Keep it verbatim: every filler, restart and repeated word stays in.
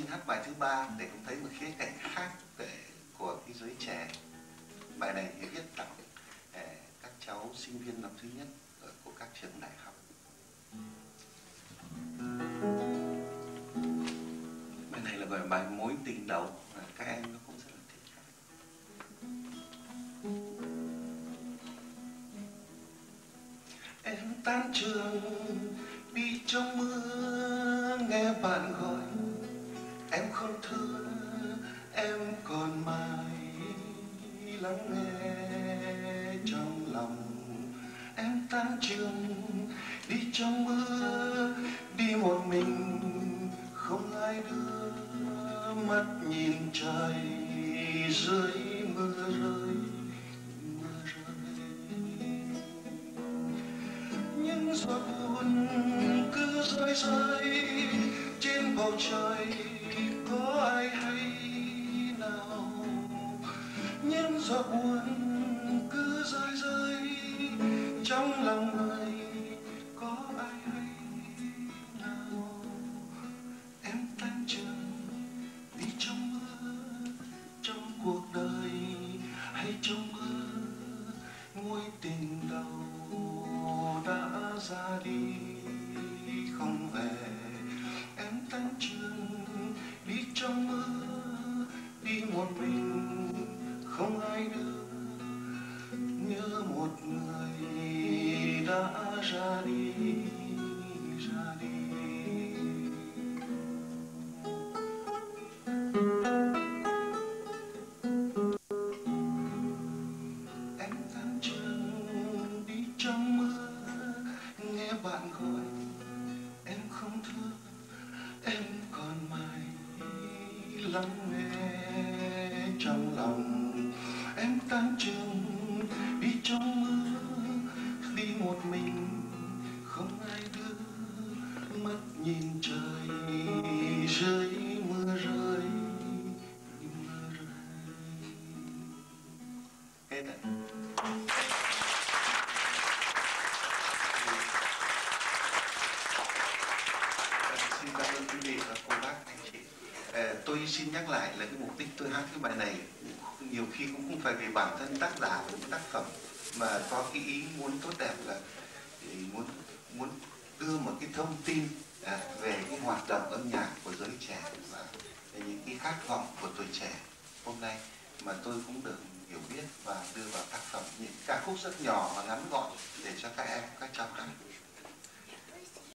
xin hát bài thứ ba để cũng thấy một khía cạnh khác để, của cái giới trẻ. Bài này thì viết tặng các cháu sinh viên năm thứ nhất của các trường đại học. Bài này là bài, bài mối tình đầu, các em nó cũng rất là thích. Em tan trường đi trong mưa, nghe bạn gọi em không thưa, em còn mãi lắng nghe trong lòng. Em tan trường đi trong mưa, đi một mình không ai đưa, mắt nhìn trời dưới mưa rơi, mưa rơi. Những giọt buồn cứ rơi rơi trên bầu trời, có ai hay nào? Những giọt buồn cứ rơi rơi trong lòng người, có ai hay nào? Em tan trường đi trong mưa, trong cuộc đời hay trong mưa, mối tình đầu đã ra đi không về. Em tan trường đi trong mưa, đi một mình không ai đưa, nhớ một người đã ra đi, ra đi. Em tan trường đi trong mưa, nghe bạn gọi em không thưa, em còn mãi lắng nghe trong lòng. Em tan trường đi trong mưa, đi một mình không ai đưa, mắt nhìn trời dưới mưa rơi, mưa rơi. Hết rồi. Xin cảm ơn quý vị và cô bác anh chị. À, tôi xin nhắc lại là cái mục đích tôi hát cái bài này nhiều khi cũng không phải vì bản thân tác giả của cái tác phẩm, mà có cái ý muốn tốt đẹp là muốn muốn đưa một cái thông tin à, về cái hoạt động âm nhạc của giới trẻ và những cái khát vọng của tuổi trẻ hôm nay mà tôi cũng được hiểu biết và đưa vào tác phẩm những ca khúc rất nhỏ và ngắn gọn để cho các em các cháu hát.